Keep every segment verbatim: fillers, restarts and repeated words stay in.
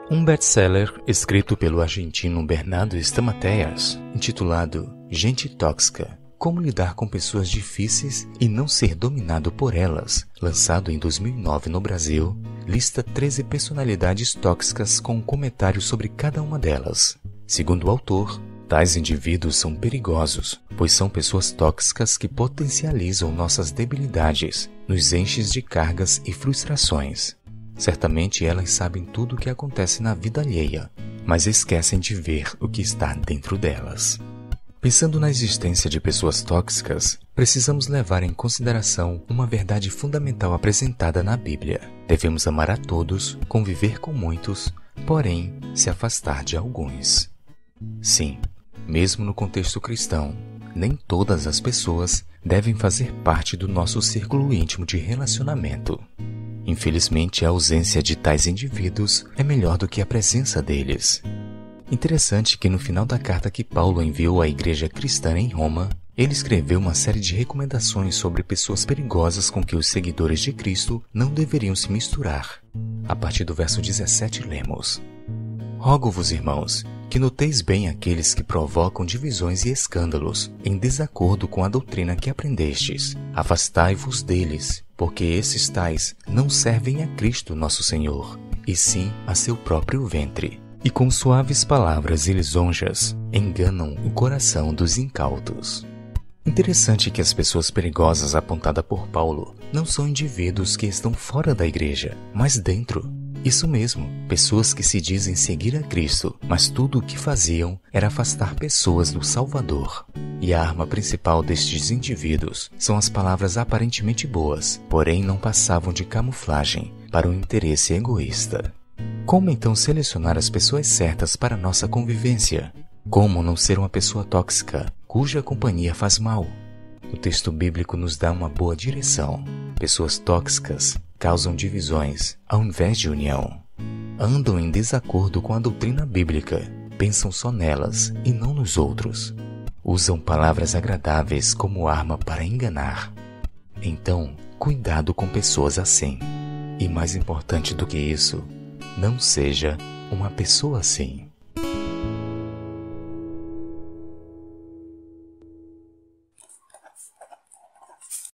Um best-seller escrito pelo argentino Bernardo Stamatellas, intitulado Gente Tóxica: Como lidar com pessoas difíceis e não ser dominado por elas, lançado em dois mil e nove no Brasil, lista treze personalidades tóxicas com um comentário sobre cada uma delas. Segundo o autor, tais indivíduos são perigosos, pois são pessoas tóxicas que potencializam nossas debilidades, nos enchem de cargas e frustrações. Certamente elas sabem tudo o que acontece na vida alheia, mas esquecem de ver o que está dentro delas. Pensando na existência de pessoas tóxicas, precisamos levar em consideração uma verdade fundamental apresentada na Bíblia. Devemos amar a todos, conviver com muitos, porém se afastar de alguns. Sim, mesmo no contexto cristão, nem todas as pessoas devem fazer parte do nosso círculo íntimo de relacionamento. Infelizmente, a ausência de tais indivíduos é melhor do que a presença deles. Interessante que no final da carta que Paulo enviou à igreja cristã em Roma, ele escreveu uma série de recomendações sobre pessoas perigosas com que os seguidores de Cristo não deveriam se misturar. A partir do verso dezessete lemos: Rogo-vos, irmãos, que noteis bem aqueles que provocam divisões e escândalos, em desacordo com a doutrina que aprendestes. Afastai-vos deles, porque esses tais não servem a Cristo nosso Senhor, e sim a seu próprio ventre. E com suaves palavras e lisonjas, enganam o coração dos incautos. Interessante que as pessoas perigosas apontadas por Paulo não são indivíduos que estão fora da igreja, mas dentro. Isso mesmo, pessoas que se dizem seguir a Cristo, mas tudo o que faziam era afastar pessoas do Salvador. E a arma principal destes indivíduos são as palavras aparentemente boas, porém não passavam de camuflagem para um interesse egoísta. Como então selecionar as pessoas certas para nossa convivência? Como não ser uma pessoa tóxica, cuja companhia faz mal? O texto bíblico nos dá uma boa direção. Pessoas tóxicas causam divisões ao invés de união. Andam em desacordo com a doutrina bíblica, pensam só nelas e não nos outros. Usam palavras agradáveis como arma para enganar. Então, cuidado com pessoas assim. E mais importante do que isso, não seja uma pessoa assim.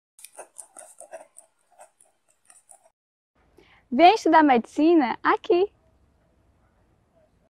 Vem estudar medicina aqui.